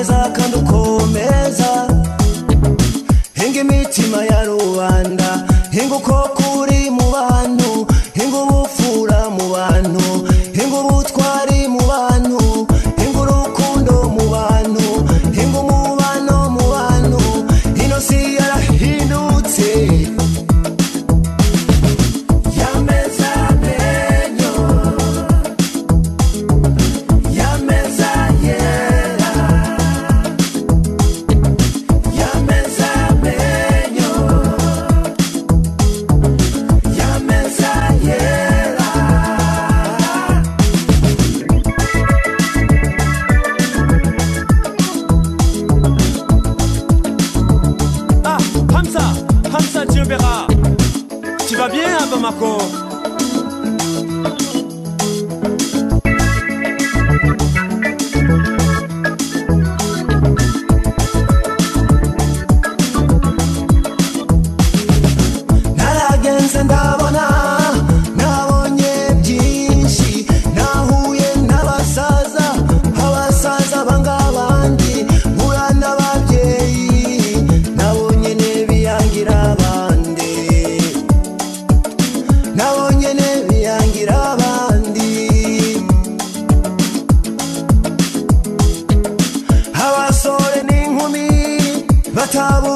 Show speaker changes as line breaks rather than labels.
neza kandi ukomeza hinga imitima ya rubanda hinga uko kuri mu bantu hinga ubupfura mu bantu hinga ubutwari mu bantu hinga urukundo mu bantu hinga umubano mu bantu ino si yarahindutse Yameze amenyo Yameze yera Yameze amenyo Yameze yera
Ah, Hamza, tu verras. Tu vas bien à Bamako?
naragenze ndabona nabonye byinshi nahuye n'abasaza abasaza bangabandi mpura n'ababyeyi nabonye nebiyangira abandi nabonye nebiyangira abandi abasore n'inkumi batabo